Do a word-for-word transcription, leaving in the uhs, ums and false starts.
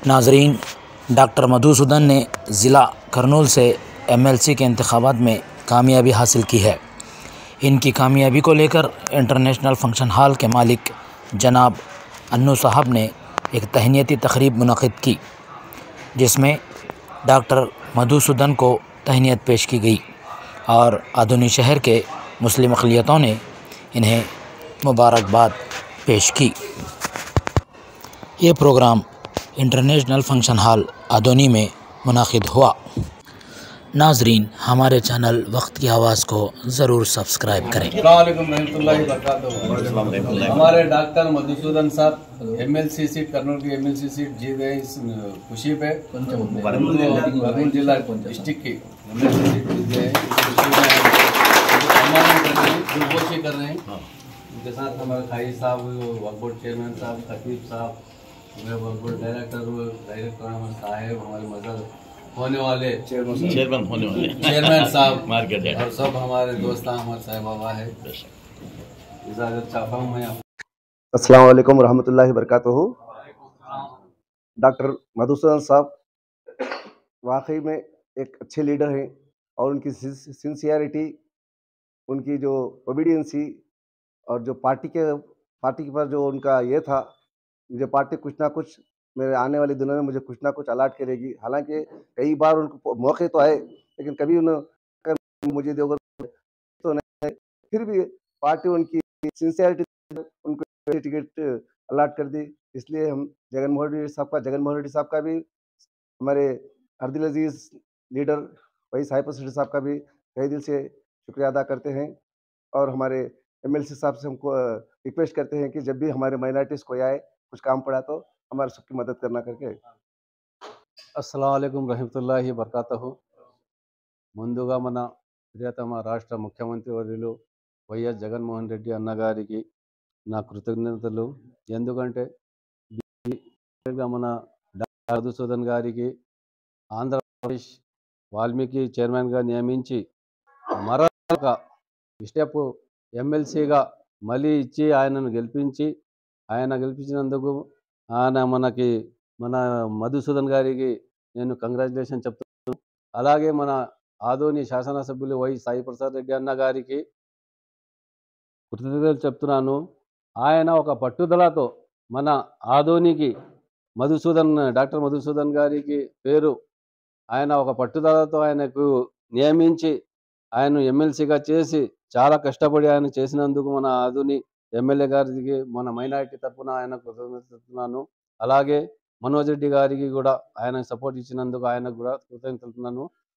नाजरीन, डॉक्टर मधुसूदन ने ज़िला करनूल से एमएलसी के इंतखाबात में कामयाबी हासिल की है। इनकी कामयाबी को लेकर इंटरनेशनल फंक्शन हॉल के मालिक जनाब अन्नू साहब ने एक तहनीती तकरीब मुनक़िद की, जिसमें डॉक्टर मधुसूदन को तहनीत पेश की गई और आधुनिक शहर के मुस्लिम अक़लियतों ने इन्हें मुबारकबाद पेश की। ये programme international function hall Adoni में मुनाकिद हुआ। नाजरीन, हमारे चैनल वक्त की आवाज़ को ज़रूर सब्सक्राइब करें। हमारे डॉक्टर मधुसूदन साहब एमएलसी सीट करनूल की एमएलसी सीट जीत गए। इस खुशी पे करनूल जिला डिस्ट्रिक्ट की एमएलसी सीट जीत गए। खुशी कर रहे हैं। उनके साथ हमारे खाई साहब, वक्फ बोर्ड चेयरमैन साहब, खतीब साहब, वक्फ बोर्ड डायरेक्टर डायरेक्टर साहब, हमारे मदद होने वाले चेयरमैन होने वाले चेयरमैन साहब मार्केट और सब हमारे दोस्त हमारे साहब बाबा है। इजाज़त चाहता हूँ मैं। अस्सलाम वालेकुम रहमतुल्लाहि बरकातहू। डॉक्टर मधुसूदन साहब वाकई में एक अच्छे लीडर हैं और उनकी सिंसियरिटी, उनकी जो ओबीडियंसी और जो पार्टी के पार्टी पर जो उनका ये था, मुझे पार्टी कुछ ना कुछ मेरे आने वाले दिनों में मुझे कुछ ना कुछ अलाट करेगी। हालांकि कई बार उनको मौके तो आए, लेकिन कभी उन्होंने मुझे देगा तो नहीं, फिर भी पार्टी उनकी सिंसियरिटी उनको टिकट अलाट कर दी। इसलिए हम जगन मोहन रेड्डी साहब का जगन मोहन रेड्डी साहब का भी, हमारे अर्दिल अजीज लीडर वही साहिब रेड्डी साहब का भी तहे दिल से शुक्रिया अदा करते हैं। और हमारे एमएलसी साहब से हमको रिक्वेस्ट करते हैं कि जब भी हमारे माइनॉरिटीज़ को आए, कुछ काम पड़ा तो हमारे सबकी मदद करना करके। अस्सलाम वालेकुम रहमतुल्लाहि बरकातहू। ముందుగా మన ప్రియతమ రాష్ట్ర ముఖ్యమంత్రి వర్యులు వైఎస్ జగన్మోహన్ రెడ్డి అన్న గారికి నా కృతజ్ఞతలు. ఎందుకంటే మన డాక్టర్ మధుసూదన్ గారికి ఆంధ్రప్రదేశ్ వాల్మీకి చైర్మన్గా నియమించి మరొక స్టెప్ ఎమ్మెల్సీగా మళ్ళీ ఇచ్చి ఆయనను గెలిపించి ఆయన గెలిపించినందుకు ఆయన మనకి మన మధుసూదన్ గారికి నేను కంగ్రాచులేషన్ చెప్తున్నాను. అలాగే మన ఆదోని శాసనసభ్యులు వై సాయి ప్రసాద్ రెడ్డి అన్న గారికి కృతజ్ఞతలు చెప్తున్నాను. ఆయన ఒక పట్టుదలతో మన ఆదోనికి మధుసూదన్ డాక్టర్ మధుసూదన్ గారికి పేరు, ఆయన ఒక పట్టుదలతో ఆయనకు నియమించి ఆయన ఎమ్మెల్సీగా చేసి చాలా కష్టపడి ఆయన చేసినందుకు మన ఆదోని ఎమ్మెల్యే గారికి మన మైనారిటీ తరఫున ఆయన కృతజ్ఞతలు చెప్తున్నాను. అలాగే మనోజ్ రెడ్డి గారికి కూడా ఆయన సపోర్ట్ ఇచ్చినందుకు ఆయనకు కూడా కృతజ్ఞతలు చెప్తున్నాను.